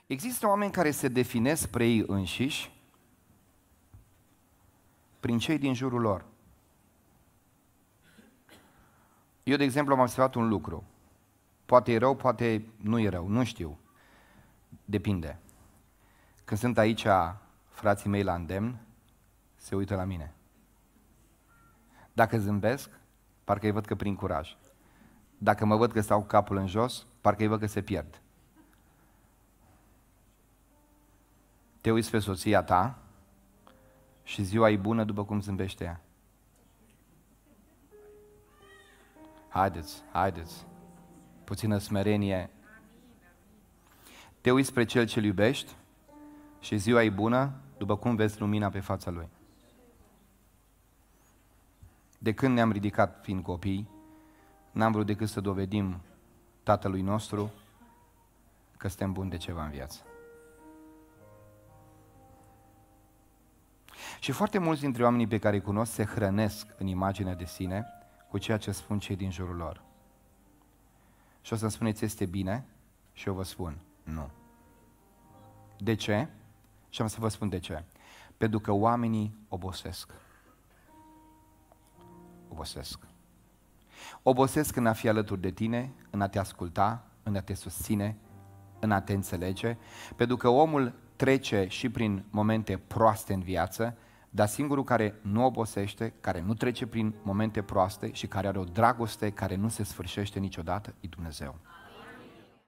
Există oameni care se definesc spre ei înșiși prin cei din jurul lor. Eu, de exemplu, am observat un lucru. Poate e rău, poate nu e rău, nu știu. Depinde. Când sunt aici frații mei la îndemn, se uită la mine. Dacă zâmbesc, parcă îi văd că prind curaj. Dacă mă văd că stau cu capul în jos, parcă îi văd că se pierd. Te uiți pe soția ta și ziua e bună după cum zâmbește ea. Haideți, puțină smerenie. Te uiți spre cel ce-l iubești și ziua e bună după cum vezi lumina pe fața lui. De când ne-am ridicat fiind copii, n-am vrut decât să dovedim Tatălui nostru că suntem buni de ceva în viață. Și foarte mulți dintre oamenii pe care îi cunosc se hrănesc în imaginea de sine cu ceea ce spun cei din jurul lor. Și o să-mi spuneți, este bine? Și eu vă spun, nu. De ce? Și am să vă spun de ce. Pentru că oamenii obosesc. Obosesc în a fi alături de tine, în a te asculta, în a te susține, în a te înțelege, pentru că omul trece și prin momente proaste în viață, dar singurul care nu obosește, care nu trece prin momente proaste și care are o dragoste care nu se sfârșește niciodată, e Dumnezeu.